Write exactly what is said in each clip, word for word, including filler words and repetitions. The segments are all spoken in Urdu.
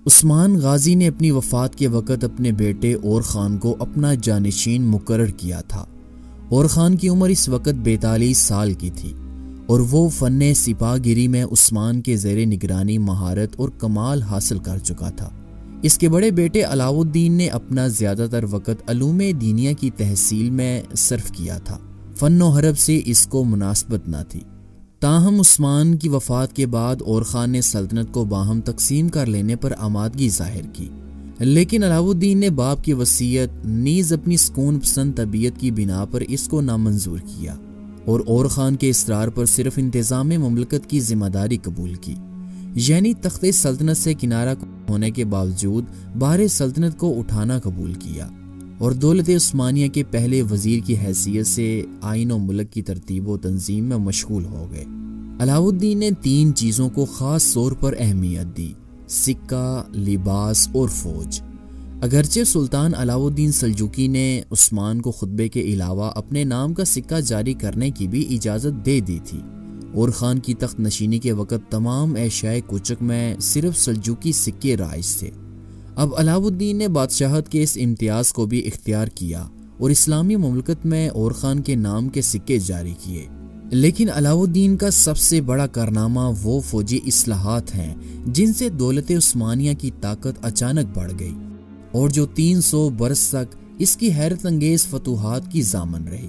عثمان غازی نے اپنی وفات کے وقت اپنے بیٹے اور خان کو اپنا جانشین مقرر کیا تھا۔ اور خان کی عمر اس وقت بیتالیس سال کی تھی اور وہ فن سپاہ گیری میں عثمان کے زیر نگرانی مہارت اور کمال حاصل کر چکا تھا۔ اس کے بڑے بیٹے علاؤ الدین نے اپنا زیادہ تر وقت علوم دینیہ کی تحصیل میں صرف کیا تھا۔ فن و حرب سے اس کو مناسبت نہ تھی۔ تاہم عثمان کی وفات کے بعد اور خان نے سلطنت کو باہم تقسیم کر لینے پر آمادگی ظاہر کی، لیکن علاؤ الدین نے باپ کی وصیت نیز اپنی سکون پسند طبیعت کی بنا پر اس کو نامنظور کیا اور اور خان کے اصرار پر صرف انتظام مملکت کی ذمہ داری قبول کی، یعنی تخت سلطنت سے کنارہ ہونے کے باوجود بار سلطنت کو اٹھانا قبول کیا اور دولت عثمانیہ کے پہلے وزیر کی حیثیت سے آئین و ملک کی ترتیب و تنظیم میں مشغول ہو گئے۔ علاؤ الدین نے تین چیزوں کو خاص طور پر اہمیت دی: سکہ، لباس اور فوج۔ اگرچہ سلطان علاؤ الدین سلجوقی نے عثمان کو خطبے کے علاوہ اپنے نام کا سکہ جاری کرنے کی بھی اجازت دے دی تھی، اور خان کی تخت نشینی کے وقت تمام ایشیائے کوچک میں صرف سلجوقی سکے رائج تھے۔ اب علاؤ الدین نے بادشاہت کے اس امتیاز کو بھی اختیار کیا اور اسلامی مملکت میں اور خان کے نام کے سکے جاری کیے۔ لیکن علاؤ الدین کا سب سے بڑا کارنامہ وہ فوجی اصلاحات ہیں جن سے دولت عثمانیہ کی طاقت اچانک بڑھ گئی اور جو تین سو برس تک اس کی حیرت انگیز فتوحات کی ضامن رہی۔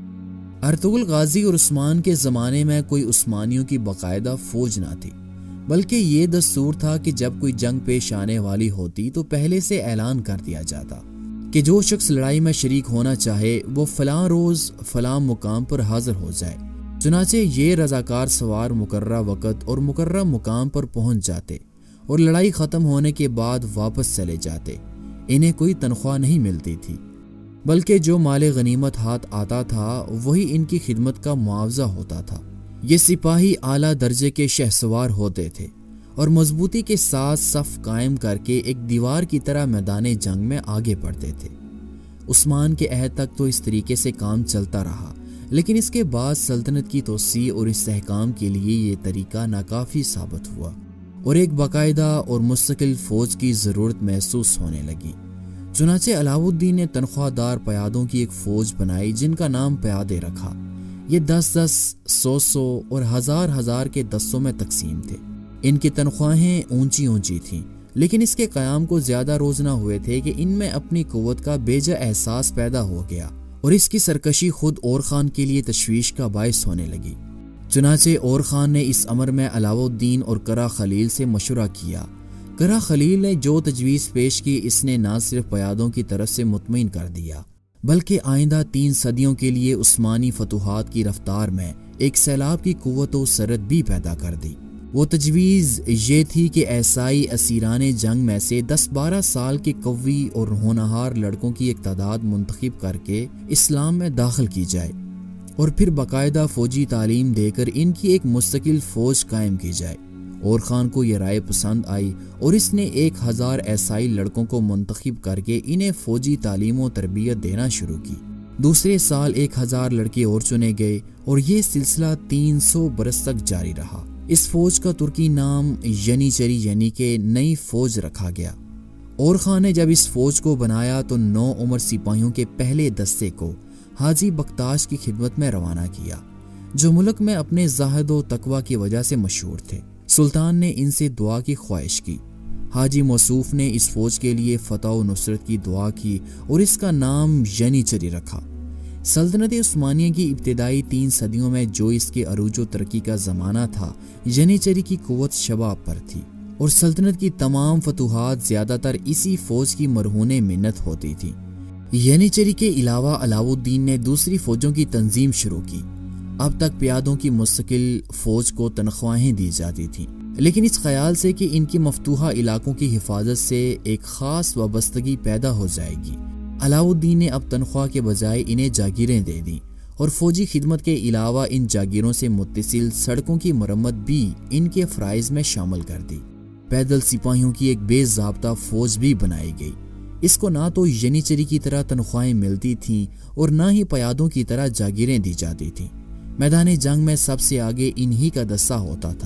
ارطغرل غازی اور عثمان کے زمانے میں کوئی عثمانیوں کی باقاعدہ فوج نہ تھی، بلکہ یہ دستور تھا کہ جب کوئی جنگ پیش آنے والی ہوتی تو پہلے سے اعلان کر دیا جاتا کہ جو شخص لڑائی میں شریک ہونا چاہے وہ فلاں روز فلاں مقام پر حاضر ہو جائے۔ چنانچہ یہ رضاکار سوار مقررہ وقت اور مقررہ مقام پر پہنچ جاتے اور لڑائی ختم ہونے کے بعد واپس چلے جاتے۔ انہیں کوئی تنخواہ نہیں ملتی تھی، بلکہ جو مال غنیمت ہاتھ آتا تھا وہی ان کی خدمت کا معاوضہ ہوتا تھا۔ یہ سپاہی اعلیٰ درجے کے شہسوار ہوتے تھے اور مضبوطی کے ساتھ صف قائم کر کے ایک دیوار کی طرح میدان جنگ میں آگے بڑھتے تھے۔ عثمان کے عہد تک تو اس طریقے سے کام چلتا رہا، لیکن اس کے بعد سلطنت کی توسیع اور استحکام کے لیے یہ طریقہ ناکافی ثابت ہوا اور ایک باقاعدہ اور مستقل فوج کی ضرورت محسوس ہونے لگی۔ چنانچہ علاؤ الدین نے تنخواہ دار پیادوں کی ایک فوج بنائی جن کا نام پیادے رکھا۔ یہ دس دس، سو سو اور ہزار ہزار کے دستوں میں تقسیم تھے۔ ان کی تنخواہیں اونچی اونچی تھیں، لیکن اس کے قیام کو زیادہ روز نہ ہوئے تھے کہ ان میں اپنی قوت کا بیجا احساس پیدا ہو گیا اور اس کی سرکشی خود اور خان کے لیے تشویش کا باعث ہونے لگی۔ چنانچہ اور خان نے اس امر میں علاؤ الدین اور کرا خلیل سے مشورہ کیا۔ کرا خلیل نے جو تجویز پیش کی اس نے نہ صرف پیادوں کی طرف سے مطمئن کر دیا بلکہ آئندہ تین صدیوں کے لیے عثمانی فتوحات کی رفتار میں ایک سیلاب کی قوت و سرعت بھی پیدا کر دی۔ وہ تجویز یہ تھی کہ ایسائی اسیران جنگ میں سے دس بارہ سال کے قوی اور ہونہار لڑکوں کی ایک تعداد منتخب کر کے اسلام میں داخل کی جائے اور پھر باقاعدہ فوجی تعلیم دے کر ان کی ایک مستقل فوج قائم کی جائے۔ اور خان کو یہ رائے پسند آئی اور اس نے ایک ہزار ایسائی لڑکوں کو منتخب کر کے انہیں فوجی تعلیم و تربیت دینا شروع کی۔ دوسرے سال ایک ہزار لڑکے اور چنے گئے اور یہ سلسلہ تین سو برس تک جاری رہا۔ اس فوج کا ترکی نام ینیچری یعنی کہ نئی فوج رکھا گیا۔ اور خان نے جب اس فوج کو بنایا تو نو عمر سپاہیوں کے پہلے دستے کو حاجی بکتاش کی خدمت میں روانہ کیا، جو ملک میں اپنے زاہد و تقوی کی وجہ سے مشہور تھے۔ سلطان نے ان سے دعا کی خواہش کی۔ حاجی موصوف نے اس فوج کے لیے فتح و نصرت کی دعا کی اور اس کا نام ینیچری رکھا۔ سلطنت عثمانیہ کی ابتدائی تین صدیوں میں جو اس کے عروج و ترقی کا زمانہ تھا، ینیچری کی قوت شباب پر تھی اور سلطنت کی تمام فتوحات زیادہ تر اسی فوج کی مرہون منت ہوتی تھی۔ ینیچری کے علاوہ علاؤ الدین نے دوسری فوجوں کی تنظیم شروع کی۔ اب تک پیادوں کی مستقل فوج کو تنخواہیں دی جاتی تھیں، لیکن اس خیال سے کہ ان کی مفتوحہ علاقوں کی حفاظت سے ایک خاص وابستگی پیدا ہو جائے گی، علاؤ الدین نے اب تنخواہ کے بجائے انہیں جاگیریں دے دیں اور فوجی خدمت کے علاوہ ان جاگیروں سے متصل سڑکوں کی مرمت بھی ان کے فرائض میں شامل کر دی۔ پیدل سپاہیوں کی ایک بے ضابطہ فوج بھی بنائی گئی۔ اس کو نہ تو ینیچری کی طرح تنخواہیں ملتی تھیں اور نہ ہی پیادوں کی طرح جاگیریں دی جاتی تھیں۔ میدان جنگ میں سب سے آگے انہی کا دستہ ہوتا تھا۔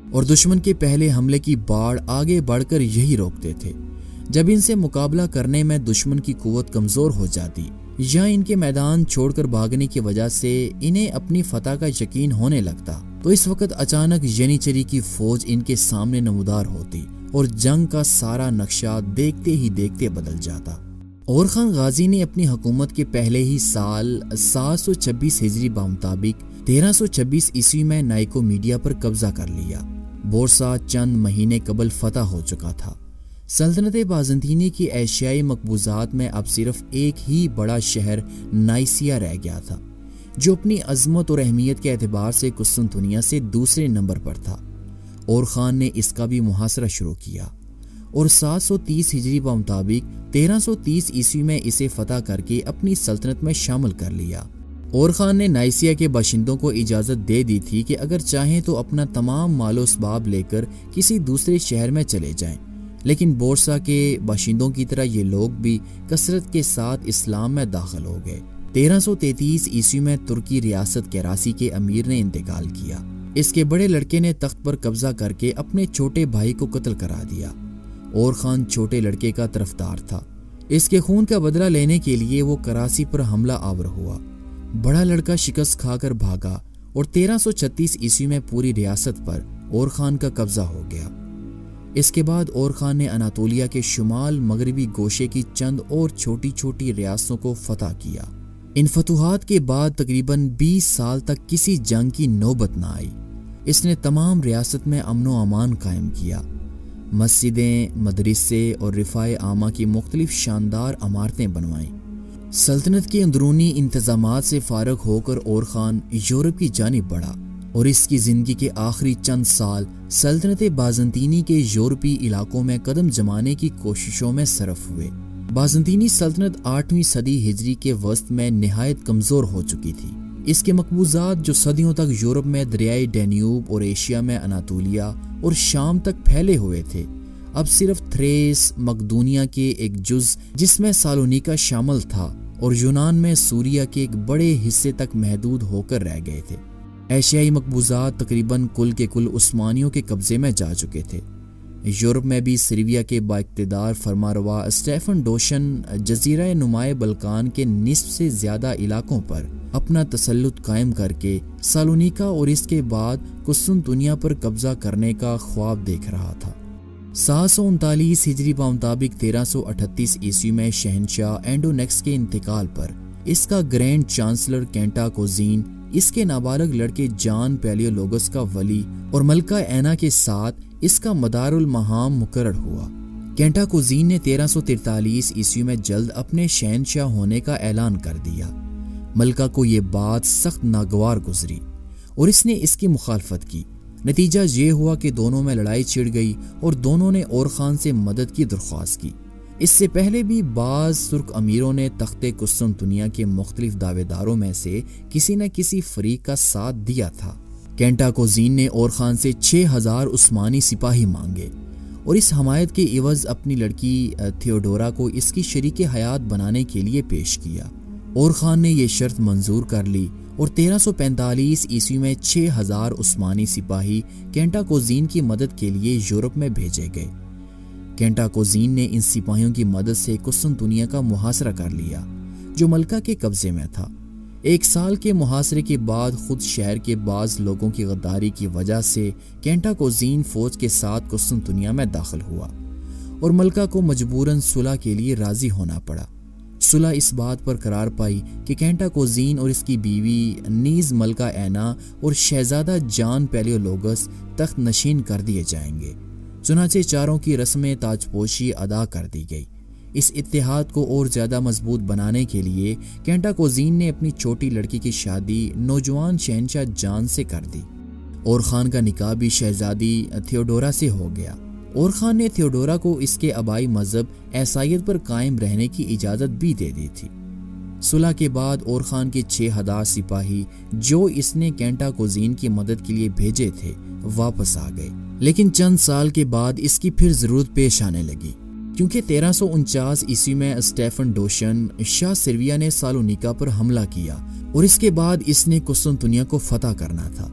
اور دشمن کے پہلے حملے کی باڑ آگے بڑھ کر یہی روکتے تھے۔ جب ان سے مقابلہ کرنے میں دشمن کی قوت کمزور ہو جاتی یا ان کے میدان چھوڑ کر بھاگنے کی وجہ سے انہیں اپنی فتح کا یقین ہونے لگتا تو اس وقت اچانک ینیچری کی فوج ان کے سامنے نمودار ہوتی اور جنگ کا سارا نقشہ دیکھتے ہی دیکھتے بدل جاتا۔ اور خان غازی نے اپنی حکومت کے پہلے ہی سال سات سو چھبیس ہجری بمطابق تیرہ سو چھبیس عیسوی میں نائکو میڈیا پر قبضہ کر لیا۔ بورسا چند مہینے قبل فتح ہو چکا تھا۔ سلطنت بازنطینی کی ایشیائی مقبوضات میں اب صرف ایک ہی بڑا شہر نائسیا رہ گیا تھا، جو اپنی عظمت اور اہمیت کے اعتبار سے قسطنطنیہ سے دوسرے نمبر پر تھا۔ اور خان نے اس کا بھی محاصرہ شروع کیا اور سات سو تیس ہجری بمطابق تیرہ سو تیس عیسوی میں اسے فتح کر کے اپنی سلطنت میں شامل کر لیا۔ اور خان نے نائسیا کے باشندوں کو اجازت دے دی تھی کہ اگر چاہیں تو اپنا تمام مال و اسباب لے کر کسی دوسرے شہر میں چلے جائیں، لیکن بورسا کے باشندوں کی طرح یہ لوگ بھی کثرت کے ساتھ اسلام میں داخل ہو گئے۔ تیرہ سو تینتیس عیسوی میں ترکی ریاست کراسی کے امیر نے انتقال کیا۔ اس کے بڑے لڑکے نے تخت پر قبضہ کر کے اپنے چھوٹے بھائی کو قتل کرا دیا۔ اور خان چھوٹے لڑکے کا طرفدار تھا۔ اس کے خون کا بدلہ لینے کے لیے وہ کراسی پر حملہ آور ہوا۔ بڑا لڑکا شکست کھا کر بھاگا اور تیرہ سو چھتیس عیسوی میں پوری ریاست پر اور خان کا قبضہ ہو گیا۔ اس کے بعد اور خان نے اناطولیہ کے شمال مغربی گوشے کی چند اور چھوٹی چھوٹی ریاستوں کو فتح کیا۔ ان فتوحات کے بعد تقریباً بیس سال تک کسی جنگ کی نوبت نہ آئی۔ اس نے تمام ریاست میں امن و امان قائم کیا۔ مسجدیں، مدرسے اور رفاع عامہ کی مختلف شاندار عمارتیں بنوائیں۔ سلطنت کے اندرونی انتظامات سے فارغ ہو کر اور خان یورپ کی جانب بڑھا اور اس کی زندگی کے آخری چند سال سلطنت بازنطینی کے یورپی علاقوں میں قدم جمانے کی کوششوں میں صرف ہوئے۔ بازنطینی سلطنت آٹھویں صدی ہجری کے وسط میں نہایت کمزور ہو چکی تھی۔ اس کے مقبوضات جو صدیوں تک یورپ میں دریائے ڈینیوب اور ایشیا میں اناطولیہ اور شام تک پھیلے ہوئے تھے، اب صرف تھریس، مقدونیہ کے ایک جز جس میں سالونیکا شامل تھا اور یونان میں سوریا کے ایک بڑے حصے تک محدود ہو کر رہ گئے تھے۔ ایشیائی مقبوضات تقریباً کل کے کل عثمانیوں کے قبضے میں جا چکے تھے۔ یورپ میں بھی سرویا کے بااقتدار فرمانروا اسٹیفن ڈوشن جزیرہ نمائے بلقان کے نصف سے زیادہ علاقوں پر اپنا تسلط قائم کر کے سالونیکا اور اس کے بعد قسطنطنیہ پر قبضہ کرنے کا خواب دیکھ رہا تھا۔ سات سو انتالیس ہجری بمطابق تیرہ سو اٹھتیس عیسوی میں شہنشاہ اینڈونیکس کے انتقال پر اس کا گرینڈ چانسلر کینٹا کوزین اس کے نابالغ لڑکے جان پیلیولوگس کا ولی اور ملکہ اینا کے ساتھ اس کا مدار المہام مقرر ہوا۔ کینٹا کوزین نے تیرہ سو تینتالیس عیسوی میں جلد اپنے شہنشاہ ہونے کا اعلان کر دیا۔ ملکہ کو یہ بات سخت ناگوار گزری اور اس نے اس کی مخالفت کی۔ نتیجہ یہ ہوا کہ دونوں میں لڑائی چھڑ گئی اور دونوں نے اور خان سے مدد کی درخواست کی۔ اس سے پہلے بھی بعض ترک امیروں نے تخت قسطنطنیہ کے مختلف دعوے داروں میں سے کسی نہ کسی فریق کا ساتھ دیا تھا۔ کینٹا کوزین نے اور خان سے چھ ہزار عثمانی سپاہی مانگے اور اس حمایت کے عوض اپنی لڑکی تھیوڈورا کو اس کی شریک حیات بنانے کے لیے پیش کیا۔ اور خان نے یہ شرط منظور کر لی اور تیرہ سو پینتالیس عیسوی میں چھ ہزار عثمانی سپاہی کینٹا کوزین کی مدد کے لیے یورپ میں بھیجے گئے۔ کینٹا کوزین نے ان سپاہیوں کی مدد سے قسطنطنیہ کا محاصرہ کر لیا جو ملکہ کے قبضے میں تھا۔ ایک سال کے محاصرے کے بعد خود شہر کے بعض لوگوں کی غداری کی وجہ سے کینٹا کوزین فوج کے ساتھ قسطنطنیہ میں داخل ہوا اور ملکہ کو مجبوراً صلح کے لیے راضی ہونا پڑا۔ صلح اس بات پر قرار پائی کہ کینٹا کوزین اور اس کی بیوی نیز ملکہ اینا اور شہزادہ جان پیلیولوگس تخت نشین کر دیے جائیں گے۔ چنانچہ چاروں کی رسم تاجپوشی ادا کر دی گئی۔ اس اتحاد کو اور زیادہ مضبوط بنانے کے لیے کینٹا کوزین نے اپنی چھوٹی لڑکی کی شادی نوجوان شہنشاہ جان سے کر دی اور خان کا نکاح بھی شہزادی تھیوڈورا سے ہو گیا۔ اور خان نے تھیوڈورا کو اس کے آبائی مذہب عیسائیت پر قائم رہنے کی اجازت بھی دے دی تھی۔ صلح کے بعد اور خان کے چھ ہزار سپاہی جو اس نے کینٹا کوزین کی مدد کے لیے بھیجے تھے واپس آ گئے، لیکن چند سال کے بعد اس کی پھر ضرورت پیش آنے لگی کیونکہ تیرہ سو انچاس عیسوی میں اسٹیفن ڈوشن شاہ سرویا نے سالونیکا پر حملہ کیا اور اس کے بعد اس نے قسطنطنیہ کو فتح کرنا تھا۔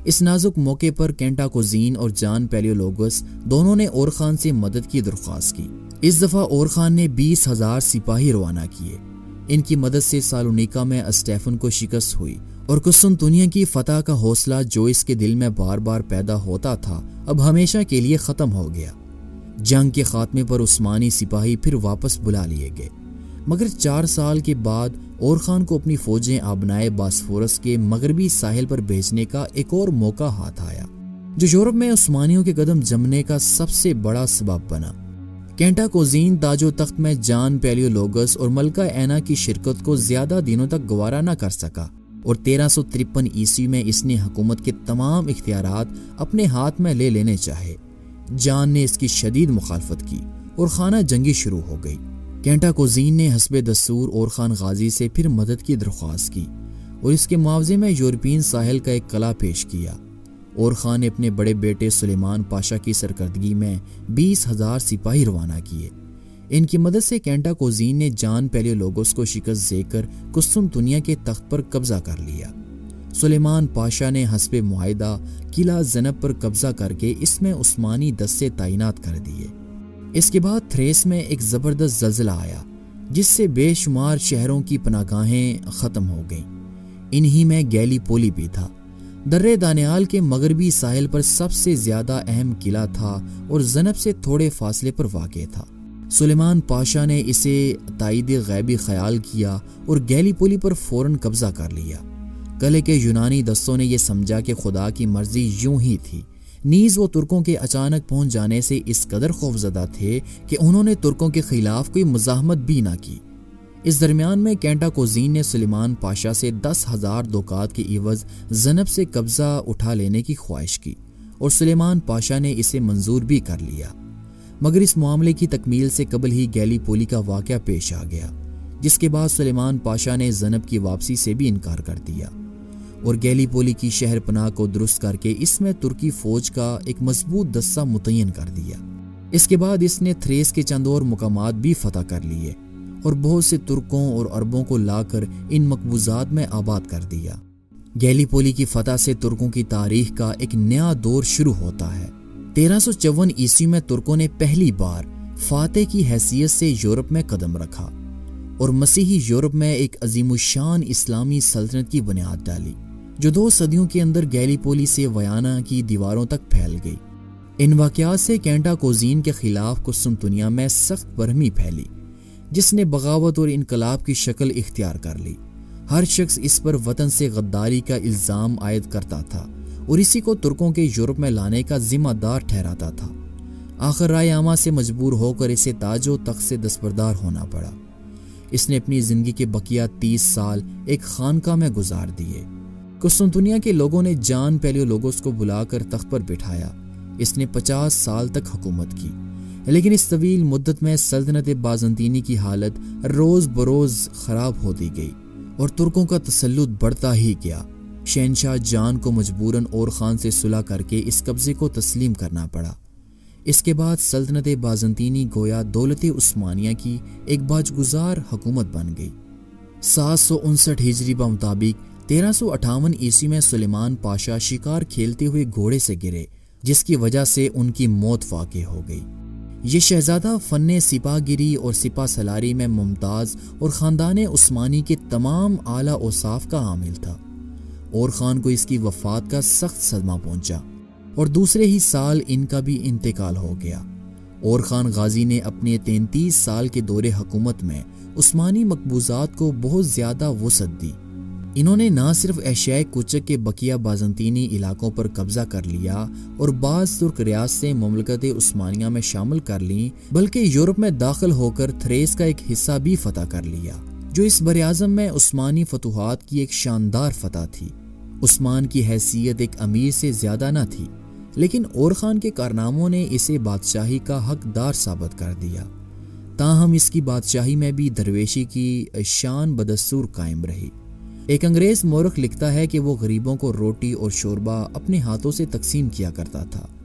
اس نازک موقع پر کینٹا کوزین اور جان پیلیولوگس دونوں نے اور خان سے مدد کی درخواست کی۔ اس دفعہ اور خان نے بیس ہزار سپاہی روانہ کیے۔ ان کی مدد سے سالونیکا میں اسٹیفن کو شکست ہوئی اور قسطنطنیہ کی فتح کا حوصلہ جو اس کے دل میں بار بار پیدا ہوتا تھا اب ہمیشہ کے لیے ختم ہو گیا۔ جنگ کے خاتمے پر عثمانی سپاہی پھر واپس بلا لیے گئے، مگر چار سال کے بعد اور خان کو اپنی فوجیں آبنائے باسفورس کے مغربی ساحل پر بھیجنے کا ایک اور موقع ہاتھ آیا جو یورپ میں عثمانیوں کے قدم جمنے کا سب سے بڑا سبب بنا۔ کینٹا کوزین تاج و تخت میں جان پیلیولوگس اور ملکہ اینا کی شرکت کو زیادہ دنوں تک گوارا نہ کر سکا اور تیرہ سو ترپن عیسوی میں اس نے حکومت کے تمام اختیارات اپنے ہاتھ میں لے لینے چاہے۔ جان نے اس کی شدید مخالفت کی اور خانہ جنگی شروع ہو گئی۔ کینٹا کوزین نے حسب دستور اور خان غازی سے پھر مدد کی درخواست کی اور اس کے معاوضے میں یورپین ساحل کا ایک قلعہ پیش کیا۔ اور خان نے اپنے بڑے بیٹے سلیمان پاشا کی سرکردگی میں بیس ہزار سپاہی روانہ کیے۔ ان کی مدد سے کینٹا کوزین نے جان پیلیولوگس کو شکست دے کر قسطنطنیہ کے تخت پر قبضہ کر لیا۔ سلیمان پاشا نے حسب معاہدہ قلعہ زنب پر قبضہ کر کے اس میں عثمانی دستے تعینات کر دیے۔ اس کے بعد تھریس میں ایک زبردست زلزلہ آیا جس سے بے شمار شہروں کی پناہ گاہیں ختم ہو گئیں۔ انہی میں گیلی پولی بھی تھا۔ درے دانیال کے مغربی ساحل پر سب سے زیادہ اہم قلعہ تھا اور زنب سے تھوڑے فاصلے پر واقع تھا۔ سلیمان پاشا نے اسے تائید غیبی خیال کیا اور گیلی پولی پر فوراً قبضہ کر لیا۔ قلعے کے یونانی دستوں نے یہ سمجھا کہ خدا کی مرضی یوں ہی تھی، نیز وہ ترکوں کے اچانک پہنچ جانے سے اس قدر خوفزدہ تھے کہ انہوں نے ترکوں کے خلاف کوئی مزاحمت بھی نہ کی۔ اس درمیان میں کینٹا کوزین نے سلیمان پاشا سے دس ہزار دوکات کے عوض زنب سے قبضہ اٹھا لینے کی خواہش کی اور سلیمان پاشا نے اسے منظور بھی کر لیا، مگر اس معاملے کی تکمیل سے قبل ہی گیلی پولی کا واقعہ پیش آ گیا، جس کے بعد سلیمان پاشا نے زنب کی واپسی سے بھی انکار کر دیا اور گیلی پولی کی شہر پناہ کو درست کر کے اس میں ترکی فوج کا ایک مضبوط دستہ متعین کر دیا۔ اس کے بعد اس نے تھریس کے چند اور مقامات بھی فتح کر لیے اور بہت سے ترکوں اور عربوں کو لا کر ان مقبوضات میں آباد کر دیا۔ گیلی پولی کی فتح سے ترکوں کی تاریخ کا ایک نیا دور شروع ہوتا ہے۔ تیرہ سو چون عیسوی میں ترکوں نے پہلی بار فاتح کی حیثیت سے یورپ میں قدم رکھا اور مسیحی یورپ میں ایک عظیم الشان اسلامی سلطنت کی بنیاد ڈالی جو دو صدیوں کے اندر گیلی پولی سے ویانا کی دیواروں تک پھیل گئی۔ ان واقعات سے کینٹا کوزین کے خلاف قسطنطنیہ میں سخت برہمی پھیلی جس نے بغاوت اور انقلاب کی شکل اختیار کر لی۔ ہر شخص اس پر وطن سے غداری کا الزام عائد کرتا تھا اور اسی کو ترکوں کے یورپ میں لانے کا ذمہ دار ٹھہراتا تھا۔ آخر رائے عامہ سے مجبور ہو کر اسے تاج و تخت سے دستبردار ہونا پڑا۔ اس نے اپنی زندگی کے بقیہ تیس سال ایک خانقاہ میں گزار دیے۔ قسطنطنیہ کے لوگوں نے جان پیلیولوگس کو بلا کر تخت پر بٹھایا۔ اس نے پچاس سال تک حکومت کی، لیکن اس طویل مدت میں سلطنت بازنطینی کی حالت روز بروز خراب ہوتی گئی اور ترکوں کا تسلط بڑھتا ہی گیا۔ شہنشاہ جان کو مجبوراً اور خان سے صلح کر کے اس قبضے کو تسلیم کرنا پڑا۔ اس کے بعد سلطنت بازنطینی گویا دولت عثمانیہ کی ایک باجگزار حکومت بن گئی۔ سات سو انسٹھ ہجری بمطابق تیرہ سو اٹھاون عیسوی میں سلیمان پاشا شکار کھیلتے ہوئے گھوڑے سے گرے جس کی وجہ سے ان کی موت واقع ہو گئی۔ یہ شہزادہ فن سپاہ گیری اور سپہ سالاری میں ممتاز اور خاندان عثمانی کے تمام اعلیٰ اوصاف کا حامل تھا۔ اور خان کو اس کی وفات کا سخت صدمہ پہنچا اور دوسرے ہی سال ان کا بھی انتقال ہو گیا۔ اور خان غازی نے اپنے تینتیس سال کے دور حکومت میں عثمانی مقبوضات کو بہت زیادہ وسعت دی۔ انہوں نے نہ صرف ایشیائے کوچک کے بقیہ بازنطینی علاقوں پر قبضہ کر لیا اور بعض ترک ریاستیں مملکت عثمانیہ میں شامل کر لیں، بلکہ یورپ میں داخل ہو کر تھریس کا ایک حصہ بھی فتح کر لیا جو اس براعظم میں عثمانی فتوحات کی ایک شاندار فتح تھی۔ عثمان کی حیثیت ایک امیر سے زیادہ نہ تھی، لیکن اور خان کے کارناموں نے اسے بادشاہی کا حقدار ثابت کر دیا۔ تاہم اس کی بادشاہی میں بھی درویشی کی شان بدستور قائم رہی۔ ایک انگریز مورخ لکھتا ہے کہ وہ غریبوں کو روٹی اور شوربہ اپنے ہاتھوں سے تقسیم کیا کرتا تھا